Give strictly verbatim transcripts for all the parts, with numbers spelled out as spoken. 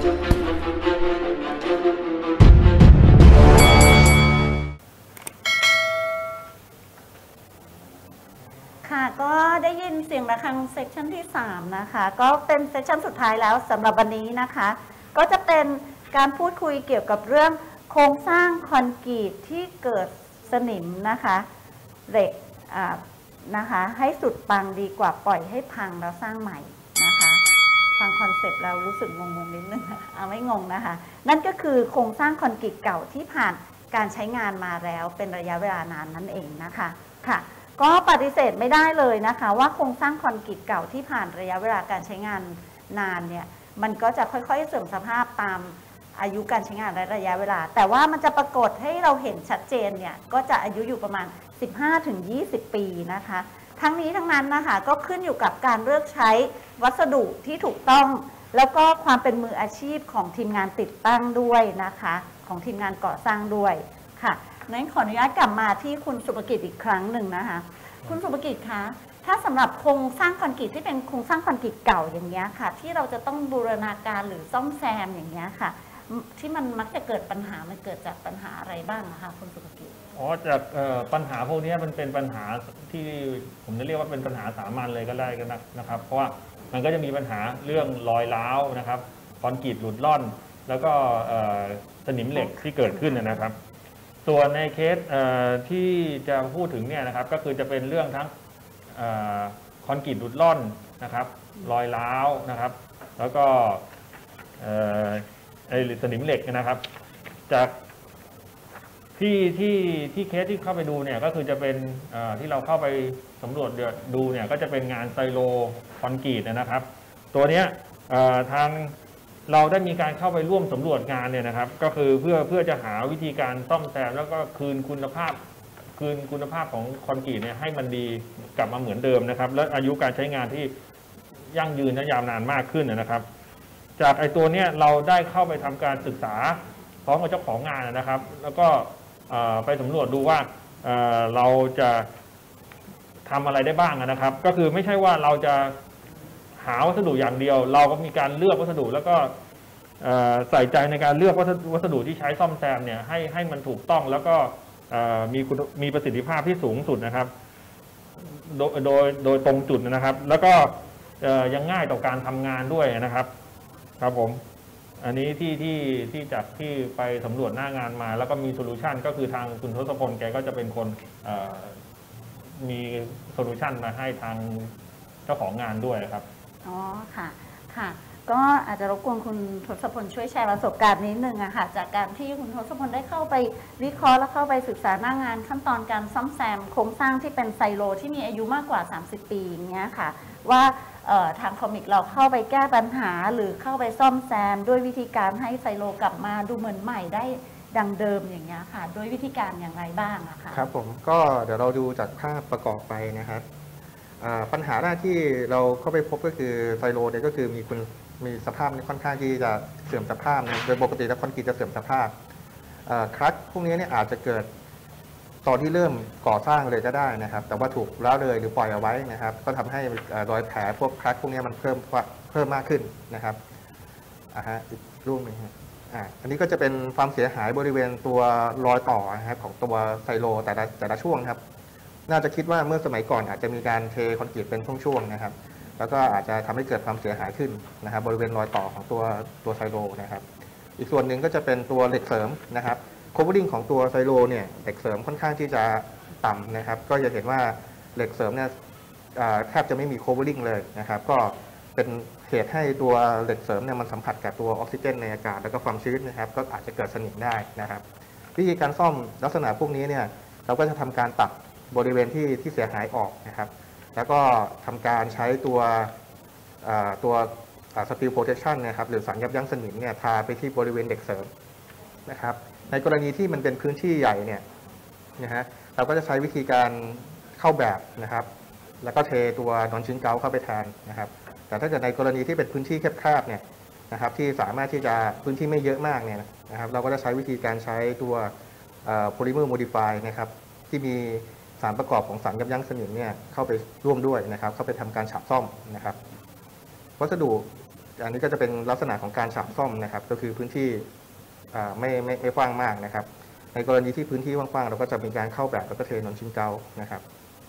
ค่ะก็ได้ยินเสียงระฆังเซสชันที่สามนะคะก็เป็นเซสชันสุดท้ายแล้วสำหรับวันนี้นะคะก็จะเป็นการพูดคุยเกี่ยวกับเรื่องโครงสร้างคอนกรีตที่เกิดสนิมนะคะเหล็กนะคะให้สุดปังดีกว่าปล่อยให้พังแล้วสร้างใหม่นะคะฟังคอนเซ็ปต์เรารู้สึกงงๆนิดนึงเอาไม่งงนะคะนั่นก็คือโครงสร้างคอนกรีตเก่าที่ผ่านการใช้งานมาแล้วเป็นระยะเวลานานนั่นเองนะคะค่ะก็ปฏิเสธไม่ได้เลยนะคะว่าโครงสร้างคอนกรีตเก่าที่ผ่านระยะเวลาการใช้งานนานเนี่ยมันก็จะค่อยๆเสื่อมสภาพตามอายุการใช้งานและระยะเวลาแต่ว่ามันจะปรากฏให้เราเห็นชัดเจนเนี่ยก็จะอายุอยู่ประมาณ สิบห้าถึงยี่สิบ ปีนะคะทั้งนี้ทั้งนั้นนะคะก็ขึ้นอยู่กับการเลือกใช้วัสดุที่ถูกต้องแล้วก็ความเป็นมืออาชีพของทีมงานติดตั้งด้วยนะคะของทีมงานก่อสร้างด้วยค่ะนั้นขออนุญาตกลับมาที่คุณสุภกิจอีกครั้งหนึ่งนะคะคุณสุภกิจคะถ้าสำหรับโครงสร้างคอนกรีตที่เป็นโครงสร้างคอนกรีตเก่าอย่างเงี้ยค่ะที่เราจะต้องบูรณาการหรือซ่อมแซมอย่างเงี้ยค่ะที่มันมักจะเกิดปัญหามันเกิดจากปัญหาอะไรบ้างนะคะคุณสุภกิจอ๋อจากปัญหาพวกนี้มันเป็นปัญหาที่ผมจะเรียกว่าเป็นปัญหาสามัญเลยก็ได้กันนะครับเพราะว่ามันก็จะมีปัญหาเรื่องรอยร้าวนะครับคอนกรีตหลุดล่อนแล้วก็สนิมเหล็กที่เกิดขึ้นนะครับส่วนในเคสที่จะพูดถึงเนี่ยนะครับก็คือจะเป็นเรื่องทั้งคอนกรีตหลุดล่อนนะครับรอยร้าวนะครับแล้วก็ไอ้สนิมเหล็กนะครับจากที่ที่ที่เคสที่เข้าไปดูเนี่ยก็คือจะเป็นที่เราเข้าไปสำรวจดูเนี่ยก็จะเป็นงานไซโลคอนกรีตนะครับตัวเนี้ยทางเราได้มีการเข้าไปร่วมสำรวจงานเนี่ยนะครับก็คือเพื่อเพื่อจะหาวิธีการซ่อมแซมแล้วก็คืนคุณภาพคืนคุณภาพของคอนกรีตเนี่ยให้มันดีกลับมาเหมือนเดิมนะครับและอายุการใช้งานที่ยั่งยืนและยาวนานมากขึ้นนะครับจากไอ้ตัวเนี้ยเราได้เข้าไปทำการศึกษาพร้อมกับเจ้าของงานนะครับแล้วก็ไปสำรวจดูว่าเราจะทำอะไรได้บ้างนะครับก็คือไม่ใช่ว่าเราจะหาวัสดุอย่างเดียวเราก็มีการเลือกวัสดุแล้วก็ใส่ใจในการเลือกวัสดุที่ใช้ซ่อมแซมเนี่ยให้ให้มันถูกต้องแล้วก็มีมีประสิทธิภาพที่สูงสุดนะครับโดยโดยโดยตรงจุดนะครับแล้วก็ยังง่ายต่อการทำงานด้วยนะครับครับผมอันนี้ที่ที่ที่จากที่ไปสำรวจหน้างานมาแล้วก็มีโซลูชันก็คือทางคุณทศพลแกก็จะเป็นคนมีโซลูชันมาให้ทางเจ้าของงานด้วยครับอ๋อค่ะค่ะก็อาจจะรบกวนคุณทศพลช่วยแชร์ประสบการณ์นิดนึงอะค่ะจากการที่คุณทศพลได้เข้าไปวิเคราะห์และเข้าไปศึกษาหน้างานขั้นตอนการซ่อมแซมโครงสร้างที่เป็นไซโลที่มีอายุมากกว่าสามสิบปีอย่างเงี้ยค่ะว่าทางคอมิกเราเข้าไปแก้ปัญหาหรือเข้าไปซ่อมแซมด้วยวิธีการให้ไซโลกลับมาดูเหมือนใหม่ได้ดังเดิมอย่างเงี้ยค่ะด้วยวิธีการอย่างไรบ้างอะค่ะครับผมก็เดี๋ยวเราดูจากภาพประกอบไปนะครับปัญหาแรกที่เราเข้าไปพบก็คือไซโลเนี่ยก็คือมีคุณมีสภาพค่อนข้างที่จะเสื่อมสภาพโดยปกติแล้วคอนกรีตจะเสื่อมสภาพครัชพวกนี้เนี่ยอาจจะเกิดตอนที่เริ่มก่อสร้างเลยก็ได้นะครับแต่ว่าถูกละเลยหรือปล่อยเอาไว้นะครับก็ทำให้รอยแผลพวกครัชพวกนี้มันเพิ่มเพิ่มมากขึ้นนะครับอ่าฮะอีกรูปหนึ่งฮะอ่าอันนี้ก็จะเป็นความเสียหายบริเวณตัวรอยต่อนะครับของตัวไซโลแต่ละแต่ละช่วงครับน่าจะคิดว่าเมื่อสมัยก่อนอาจจะมีการเทคอนกรีตเป็นช่วงๆนะครับแล้วก็อาจจะทำให้เกิดความเสียหายขึ้นนะครับบริเวณรอยต่อของตัวตัวไซโลนะครับอีกส่วนหนึ่งก็จะเป็นตัวเหล็กเสริมนะครับโคเวอริ่งของตัวไซโลเนี่ยเหล็กเสริมค่อนข้างที่จะต่ำนะครับก็จะเห็นว่าเหล็กเสริมเนี่ยแทบจะไม่มีโคเวอริ่งเลยนะครับก็เป็นเหตุให้ตัวเหล็กเสริมเนี่ยมันสัมผัสกับตัวออกซิเจนในอากาศแล้วก็ความชื้นนะครับก็อาจจะเกิดสนิมได้นะครับวิธีการซ่อมลักษณะพวกนี้เนี่ยเราก็จะทำการตัดบริเวณที่ที่เสียหายออกนะครับแล้วก็ทำการใช้ตัวตัวสตีลโปรเทคชันนะครับหรือสารยับยั้งสนิมเนี่ยทาไปที่บริเวณเหล็กเสริมนะครับในกรณีที่มันเป็นพื้นที่ใหญ่เนี่ยนะฮะเราก็จะใช้วิธีการเข้าแบบนะครับแล้วก็เทตัวนอนชิ้นเกาเข้าไปแทนนะครับแต่ถ้าเกิดในกรณีที่เป็นพื้นที่แคบๆเนี่ยนะครับที่สามารถที่จะพื้นที่ไม่เยอะมากเนี่ยนะครับเราก็จะใช้วิธีการใช้ตัวโพลิเมอร์โมดิฟายนะครับที่มีสารประกอบของสารยับยั้งสนิมเนี่ยเข้าไปร่วมด้วยนะครับเข้าไปทำการฉาบซ่อมนะครับวัสดุอันนี้ก็จะเป็นลักษณะของการฉาบซ่อมนะครับก็คือพื้นที่ไม่ไม่ไม่กว้างมากนะครับในกรณีที่พื้นที่กว้างๆเราก็จะมีการเข้าแบบแล้วก็เทนอนชิงเกานะครับ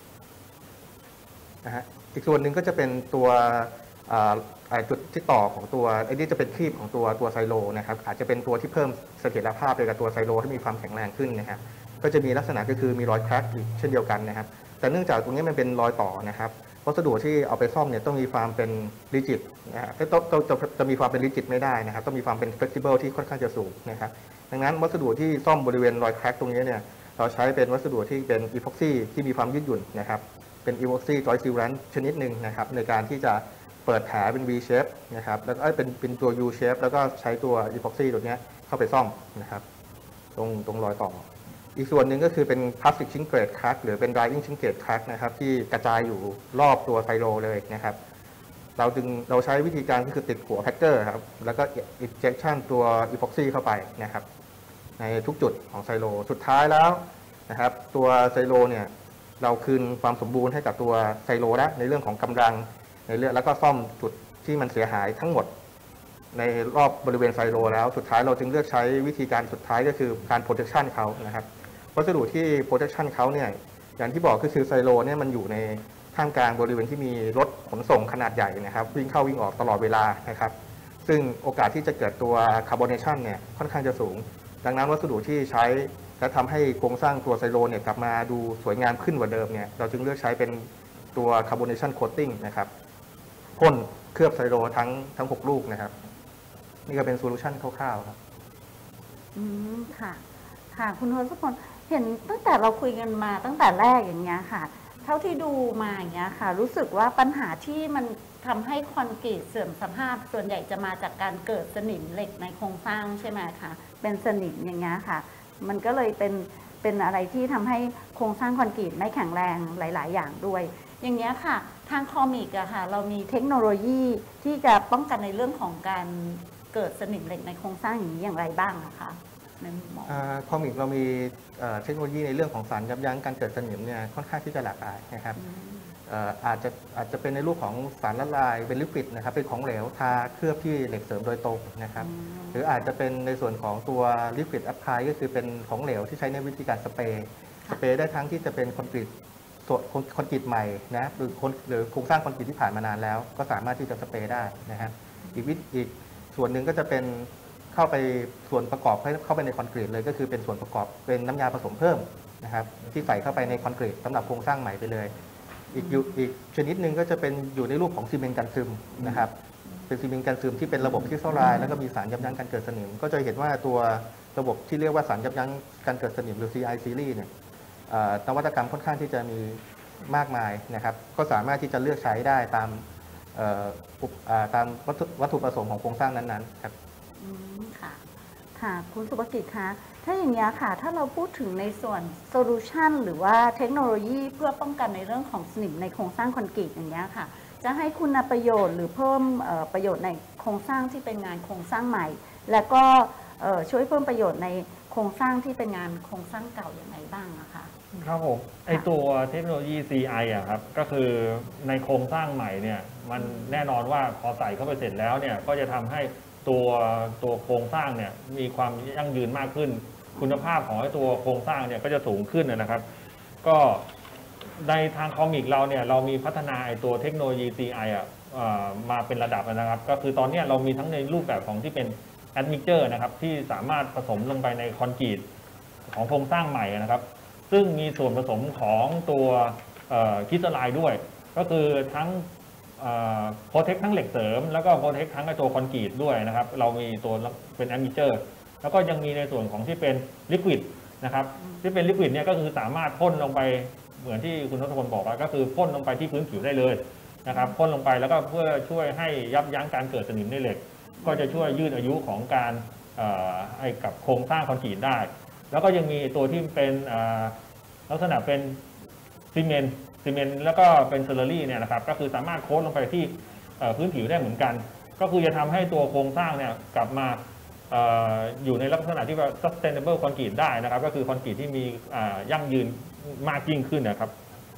นะฮะอีกส่วนหนึ่งก็จะเป็นตัวจุดที่ต่อของตัวไอ้นี่จะเป็นครีบของตัวตัวไซโลนะครับอาจจะเป็นตัวที่เพิ่มเสถียรภาพไปกับตัวไซโลที่มีความแข็งแรงขึ้นนะครับก็จะมีลักษณะก็คือมีรอยแคร็กอีกเช่นเดียวกันนะครับแต่เนื่องจากตรงนี้มันเป็นรอยต่อนะครับวัสดุที่เอาไปซ่อมเนี่ยต้องมีความเป็นริจิตนะฮะต้องต้องจะจะมีความเป็นริจิตไม่ได้นะครับต้องมีความเป็นเฟล็กซิเบิลที่ค่อนข้างจะสูงนะครับดังนั้นวัสดุที่ซ่อมบริเวณรอยแคร็กตรงนี้เนี่ยเราใช้เป็นวัสดุที่เป็นอีพ็อกซี่ที่มีความยืดหยุ่นนะครับเป็นอีพ็อกซี่จอยซีแลนชนิดหนึ่งนะครับในการที่จะเปิดแผลเป็น V shape นะครับแล้วก็เป็นเป็นตัว U shape แล้วก็ใช้ตัวอีพ็อกซี่ตัวนี้เข้าไปซ่อมนะครับตรงตรงรอยต่ออีกส่วนหนึ่งก็คือเป็นพลาสติกชิ้นเกรดครักหรือเป็น drying ชิ้นเกรดครักนะครับที่กระจายอยู่รอบตัวไซโลเลยนะครับเราจึงเราใช้วิธีการก็คือติดหัวแพ็กเกอร์ครับแล้วก็ injection ตัวอีพ็อกซี่เข้าไปนะครับในทุกจุดของไซโลสุดท้ายแล้วนะครับตัวไซโลเนี่ยเราคืนความสมบูรณ์ให้กับตัวไซโลแล้วในเรื่องของกำลังในเรื่องแล้วก็ซ่อมจุดที่มันเสียหายทั้งหมดในรอบบริเวณไซโลแล้วสุดท้ายเราจึงเลือกใช้วิธีการสุดท้ายก็คือการ protection เขานะครับวัสดุที่ protection เขาเนี่ยอย่างที่บอกก็คือไซโลเนี่ยมันอยู่ในท่ามกลางบริเวณที่มีรถขนส่งขนาดใหญ่นะครับวิ่งเข้าวิ่งออกตลอดเวลานะครับซึ่งโอกาสที่จะเกิดตัว carbonation เนี่ยค่อนข้างจะสูงดังนั้นวัสดุที่ใช้และทำให้โครงสร้างตัวไซโลเนี่ยกลับมาดูสวยงามขึ้นกว่าเดิมเนี่ยเราจึงเลือกใช้เป็นตัว carbonation coating นะครับพ่นเคลือบไซโลทั้งทั้งหกลูกนะครับนี่ก็เป็นโซลูชันคร่าวๆครับอืมค่ะค่ะคุณทศพลเห็นตั้งแต่เราคุยกันมาตั้งแต่แรกอย่างเงี้ยค่ะเท่าที่ดูมาอย่างเงี้ยค่ะรู้สึกว่าปัญหาที่มันทำให้คอนกรีตเสื่อมสภาพส่วนใหญ่จะมาจากการเกิดสนิมเหล็กในโครงสร้างใช่ไหมคะเป็นสนิมอย่างเงี้ยค่ะมันก็เลยเป็นเป็นอะไรที่ทำให้โครงสร้างคอนกรีตไม่แข็งแรงหลายๆอย่างด้วยอย่างเงี้ยค่ะทางคอมิกอะค่ะเรามีเทคโนโลยีที่จะป้องกันในเรื่องของการเกิดสนิมเหล็กในโครงสร้างอย่างนี้อย่างไรบ้างนะคะในมุมมองคอมิกเรามีเทคโนโลยีในเรื่องของสารยับยั้งการเกิดสนิมเนี่ยค่อนข้างที่จะหลากหลายนะครับอาจจะอาจจะเป็นในรูปของสารละลายเป็นลิควิดนะครับเป็นของเหลวทาเคลือบที่เหล็กเสริมโดยตรงนะครับหรืออาจจะเป็นในส่วนของตัวลิควิดแอพพลายก็คือเป็นของเหลวที่ใช้ในวิธีการสเปรย์สเปรย์ได้ทั้งที่จะเป็นคอนกรีตคอนกรีตใหม่นะหรือหรือโครงสร้างคอนกรีตที่ผ่านมานานแล้วก็สามารถที่จะสเปรย์ได้นะครับอีกวิธีอีกส่วนหนึ่งก็จะเป็นเข้าไปส่วนประกอบเข้าไปในคอนกรีตเลยก็คือเป็นส่วนประกอบเป็นน้ำยาผสมเพิ่มนะครับที่ใส่เข้าไปในคอนกรีตสำหรับโครงสร้างใหม่ไปเลยอีกอีกชนิดหนึ่งก็จะเป็นอยู่ในรูปของซีเมนต์กันซึมนะครับเป็นซีเมนต์กันซึมที่เป็นระบบคริสตัลไลน์แล้วก็มีสารยับยั้งการเกิดสนิมก็จะเห็นว่าตัวระบบที่เรียกว่าสารยับยั้งการเกิดสนิมหรือ ซี ไอ Series เนี่ยนวัตกรรมค่อนข้างที่จะมีมากมายนะครับก็สามารถที่จะเลือกใช้ได้ตามตามวัตถุประสงค์ของโครงสร้างนั้นๆครับค่ะค่ะคุณสุภกิจคะถ้าอย่างนี้ค่ะถ้าเราพูดถึงในส่วนโซลูชันหรือว่าเทคโนโลยีเพื่อป้องกันในเรื่องของสนิมในโครงสร้างคอนกรีตอย่างนี้ค่ะจะให้คุณประโยชน์หรือเพิ่มประโยชน์ในโครงสร้างที่เป็นงานโครงสร้างใหม่และก็ช่วยเพิ่มประโยชน์ในโครงสร้างที่เป็นงานโครงสร้างเก่าอย่างไรบ้างนะคะครับผมไอตัวเทคโนโลยี ซี ไอ อ่ะครับก็คือในโครงสร้างใหม่เนี่ยมันแน่นอนว่าพอใส่เข้าไปเสร็จแล้วเนี่ยก็จะทำให้ตัวตัวโครงสร้างเนี่ยมีความยั่งยืนมากขึ้นคุณภาพของไอตัวโครงสร้างเนี่ยก็จะสูงขึ้นนะครับก็ในทางคอมิกเราเนี่ยเรามีพัฒนาไอตัวเทคโนโลยี ซี ไอ อ่ะมาเป็นระดับนะครับก็คือตอนนี้เรามีทั้งในรูปแบบของที่เป็นแอดมิเจอร์นะครับที่สามารถผสมลงไปในคอนกรีตของโครงสร้างใหม่นะครับซึ่งมีส่วนผสมของตัวคริสตัลไลน์ด้วยก็คือทั้งโปรเทคทั้งเหล็กเสริมแล้วก็โปรเทคทั้งตัวคอนกรีตด้วยนะครับเรามีตัวเป็นแอดมิเจอร์แล้วก็ยังมีในส่วนของที่เป็นลิควิดนะครับที่เป็นลิควิดเนี่ยก็คือสามารถพ่นลงไปเหมือนที่คุณทศพลบอกก็คือพ่นลงไปที่พื้นผิวได้เลยนะครับพ่นลงไปแล้วก็เพื่อช่วยให้ยับยั้งการเกิดสนิมในเหล็กก็จะช่วยยืดอายุของการให้กับโครงสร้างคอนกรีตได้แล้วก็ยังมีตัวที่เป็นลักษณะเป็นซีเมนต์ซีเมนต์แล้วก็เป็นเซอร์รี่เนี่ยนะครับก็คือสามารถโค้ดลงไปที่พื้นผิวได้เหมือนกันก็คือจะทำให้ตัวโครงสร้างเนี่ยกลับมาอยู่ในลักษณะที่ว่า sustainable concrete ได้นะครับก็คือคอนกรีตที่มียั่งยืนมากยิ่งขึ้นนะครับ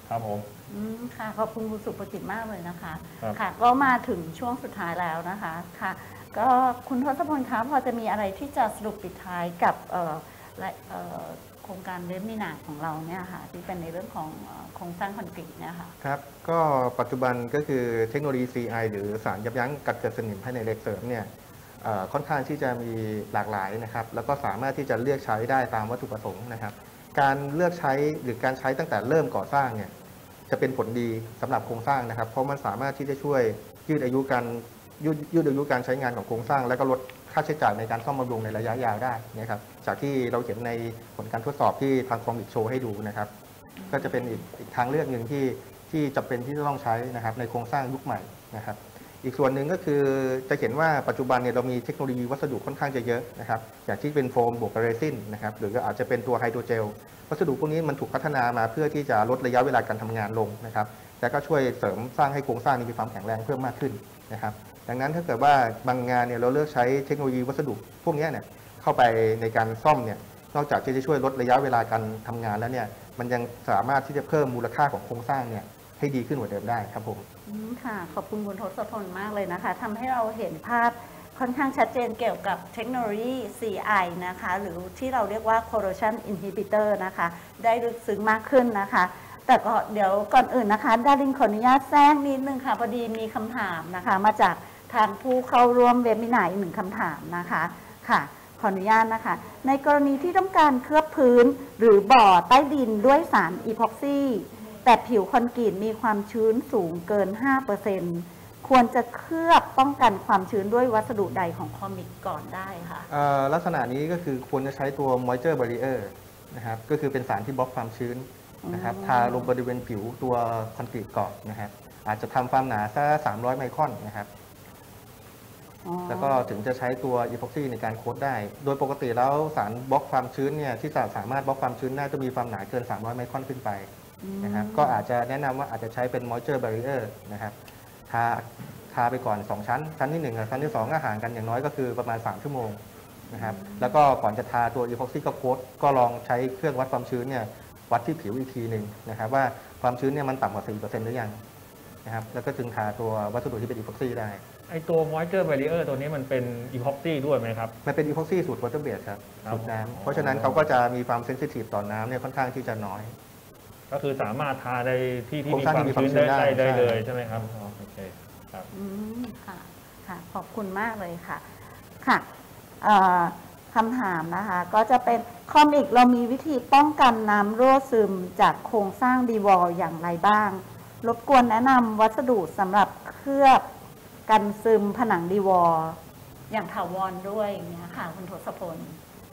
ครับผมอืมค่ะขอบคุณคุณสุประจิตมากเลยนะคะครับค่ะก็มาถึงช่วงสุดท้ายแล้วนะคะค่ะก็คุณทศพลคะพอจะมีอะไรที่จะสรุปปิดท้ายกับเอ่อและเอ่อโครงการเว็บมินาของเราเนี่ยค่ะที่เป็นในเรื่องของเอ่อโครงสร้างคอนกรีตเนี่ยค่ะครับก็ปัจจุบันก็คือเทคโนโลยี ซี ไอ หรือสารยับยั้งการเกิดสนิมภายในเหล็กเสริมเนี่ยเอ่อค่อนข้างที่จะมีหลากหลายนะครับแล้วก็สามารถที่จะเลือกใช้ได้ตามวัตถุประสงค์นะครับการเลือกใช้หรือการใช้ตั้งแต่เริ่มก่อสร้างเนี่ยจะเป็นผลดีสำหรับโครงสร้างนะครับเพราะมันสามารถที่จะช่วยยืดอายุการยืดยืดอายุการใช้งานของโครงสร้าง และก็ลดค่าใช้จ่ายในการซ่อมบำรุงในระยะยาวได้นะครับจากที่เราเห็นในผลการทดสอบที่ทางคอมมิกโชว์ให้ดูนะครับก็จะเป็นอีกอีกทางเลือกหนึ่งที่ที่จำเป็นที่จะต้องใช้นะครับในโครงสร้างยุคใหม่นะครับอีกส่วนหนึ่งก็คือจะเห็นว่าปัจจุบันเนี่ยเรามีเทคโนโลยีวัสดุค่อนข้างจะเยอะนะครับอย่างที่เป็นโฟมบวกกับเรซินนะครับหรือก็อาจจะเป็นตัวไฮโดรเจลวัสดุพวกนี้มันถูกพัฒนามาเพื่อที่จะลดระยะเวลาการทำงานลงนะครับและก็ช่วยเสริมสร้างให้โครงสร้างมีความแข็งแรงเพิ่มมากขึ้นนะครับดังนั้นถ้าเกิดว่าบางงานเนี่ยเราเลือกใช้เทคโนโลยีวัสดุพวกนี้เนี่ยเข้าไปในการซ่อมเนี่ยนอกจากที่จะช่วยลดระยะเวลาการทำงานแล้วเนี่ยมันยังสามารถที่จะเพิ่มมูลค่าของโครงสร้างเนี่ยให้ดีขึ้นกว่าเดิมได้ครับผมอืมค่ะขอบคุณคุณทศพลมากเลยนะคะทำให้เราเห็นภาพค่อนข้างชัดเจนเกี่ยวกับเทคโนโลยี ซี ไอ นะคะหรือที่เราเรียกว่า corrosion inhibitor นะคะได้ลึกซึ้งมากขึ้นนะคะแต่ก็เดี๋ยวก่อนอื่นนะคะดารินขออนุญาตแทรกนิดนึงค่ะพอดีมีคำถามนะคะมาจากทางผู้เข้าร่วมเว็บมินาอีกหนึ่งคำถามนะคะค่ะขออนุญาตนะคะในกรณีที่ต้องการเคลือบพื้นหรือบ่อใต้ดินด้วยสารอีพ็อกซี่แต่ผิวคอนกรีตมีความชื้นสูงเกิน ห้าเปอร์เซ็นต์ ควรจะเคลือบป้องกันความชื้นด้วยวัสดุใดของคอมิกก่อนได้ค่ะลักษณะนี้ก็คือควรจะใช้ตัว moisture barrier นะครับก็คือเป็นสารที่บล็อกความชื้นนะครับทาลงบริเวณผิวตัวคอนกรีตก่อนนะครับอาจจะทำความหนาสักสามร้อยไมครอนนะครับแล้วก็ถึงจะใช้ตัวอีพ็อกซี่ในการโค้ดได้โดยปกติแล้วสารบล็อกความชื้นเนี่ยที่จะสามารถบล็อกความชื้นได้จะมีความหนาเกินสามร้อยไมครอนขึ้นไปนะครับก็อาจจะแนะนำว่าอาจจะใช้เป็น moisture barrier นะครับทาทาไปก่อนสองชั้นชั้นที่หนึ่งกับชั้นที่สองก็ห่างกันอย่างน้อยก็คือประมาณสามชั่วโมงนะครับแล้วก็ก่อนจะทาตัวอีพ็อกซี่ก็โค้ดก็ลองใช้เครื่องวัดความชื้นเนี่ยวัดที่ผิวอีกทีหนึ่งนะครับว่าความชื้นเนี่ยมันต่ำกว่า สี่เปอร์เซ็นต์ หรือยังนะครับแล้วก็จึงทาตัววัสดุที่เป็นอีพ็อกซี่ได้ไอตัว moisture barrier ตัวนี้มันเป็น epoxy ด้วยไหมครับมันเป็นอีพ็อกซี่สูตร water based ครับสูตรน้ำเพราะฉะนั้นเขาก็จะมีความเซนซิทีฟต่อน้ำเนี่ยค่อนข้างที่จะน้อยก็คือสามารถทาในที่ที่มีความชื้นได้ได้เลยใช่ไหมครับโอเคครับอืมค่ะค่ะขอบคุณมากเลยค่ะค่ะคำถามนะคะก็จะเป็นคอมิกเรามีวิธีป้องกันน้ำรั่วซึมจากโครงสร้างดีวอลอย่างไรบ้างรบกวนแนะนำวัสดุสำหรับเคลือบกันซึมผนังดีวอลอย่างถาวรด้วยอย่างเงี้ยค่ะคุณทศพล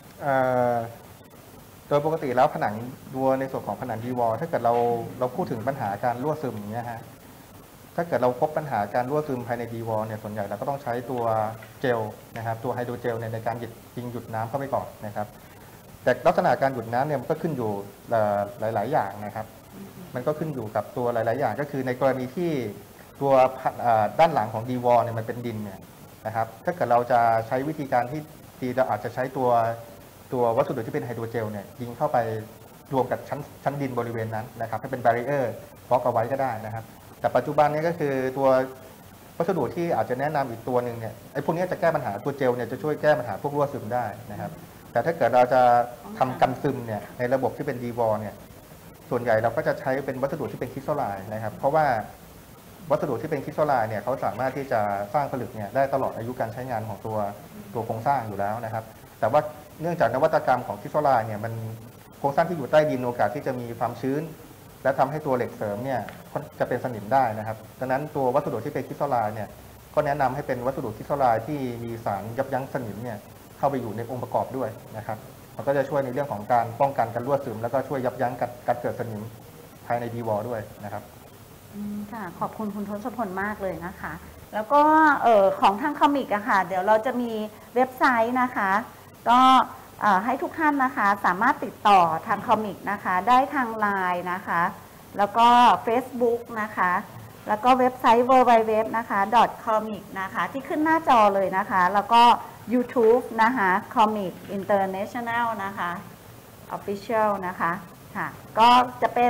โดยปกติแล้วผนังดัวในส่วนของผนังดีวอลถ้าเกิดเราเราพูดถึงปัญหาการรั่วซึมอย่างเงี้ยฮะถ้าเกิดเราพบปัญหาการรั่วซึมภายในดีวอลเนี่ยส่วนใหญ่เราก็ต้องใช้ตัวเจลนะครับตัวไฮโดรเจลในการหยุดยิงหยุดน้ำเข้าไปก่อนนะครับแต่ลักษณะการหยุดน้ำเนี่ยมันก็ขึ้นอยู่หลายๆอย่างนะครับมันก็ขึ้นอยู่กับตัวหลายๆอย่างก็คือในกรณีที่ตัวด้านหลังของดีวอลเนี่ยมันเป็นดินเนี่ยนะครับถ้าเกิดเราจะใช้วิธีการที่ดีเราอาจจะใช้ตัวตัววัสดุที่เป็นไฮโดรเจลเนี่ยยิงเข้าไปรวมกับชั้นชั้นดินบริเวณนั้นนะครับให้เป็นแบรีเออร์บล็อกเอาไว้ก็ได้นะครับแต่ปัจจุบันนี้ก็คือตัววัสดุที่อาจจะแนะนำอีกตัวหนึ่งเนี่ยไอ้พวกนี้จะแก้ปัญหาตัวเจลเนี่ยจะช่วยแก้ปัญหาพวกรั่วซึมได้นะครับแต่ถ้าเกิดเราจะทำกันซึมเนี่ยในระบบที่เป็นดีวอลเนี่ยส่วนใหญ่เราก็จะใช้เป็นวัสดุที่เป็นคริสตัลไลน์นะครับเพราะว่าวัสดุที่เป็นคริสตัลไลน์เนี่ยเขาสามารถที่จะสร้างผลึกเนี่ยได้ตลอดอายุการใช้งานของตัวตัวโครงสร้างอยู่แล้วนะครับแต่ว่าเนื่องจากนวัตกรรมของคริสตัลไลน์เนี่ยมันโครงสร้างที่อยู่ใต้ดินโอกาสที่จะมีความชื้นและทำให้ตัวเหล็กเสริมเนี่ยจะเป็นสนิมได้นะครับดังนั้นตัววัสดุที่เป็นคริสตัลไลน์เนี่ยก็แนะนำให้เป็นวัสดุคริสตัลไลน์ที่มีสารยับยั้งสนิมเนี่ยเข้าไปอยู่ในองค์ประกอบด้วยนะครับมันก็จะช่วยในเรื่องของการป้องกันการรั่วซึมแล้วก็ช่วยยับยั้งการเกิดสนิมภายในดีวอลด้วยนะครับค่ะขอบคุณคุณทศพลมากเลยนะคะแล้วก็เอ่อของทางคอมิกอะค่ะเดี๋ยวเราจะมีเว็บไซต์นะคะก็ให้ทุกท่านนะคะสามารถติดต่อทางคอมิกนะคะได้ทาง ไลน์ นะคะแล้วก็ Facebook นะคะแล้วก็เว็บไซต์ ดับเบิลยู ดับเบิลยู ดับเบิลยู นะคะ .comic นะคะที่ขึ้นหน้าจอเลยนะคะแล้วก็ YouTube นะคะ Comic International นะคะ Official นะคะค่ะก็จะเป็น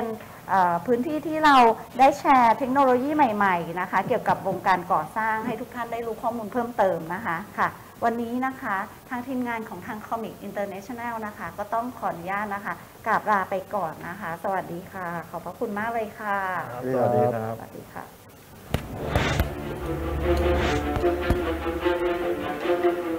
พื้นที่ที่เราได้แชร์เทคโนโลยีใหม่ๆนะคะเกี่ยวกับวงการก่อสร้างให้ทุกท่านได้รู้ข้อมูลเพิ่มเติมนะคะค่ะวันนี้นะคะทางทีมงานของทาง Comic International นะคะก็ต้องขออนุญาตนะคะกราบลาไปก่อนนะคะสวัสดีค่ะขอบพระคุณมากเลยค่ะสวัสดีครับสวัสดีค่ะ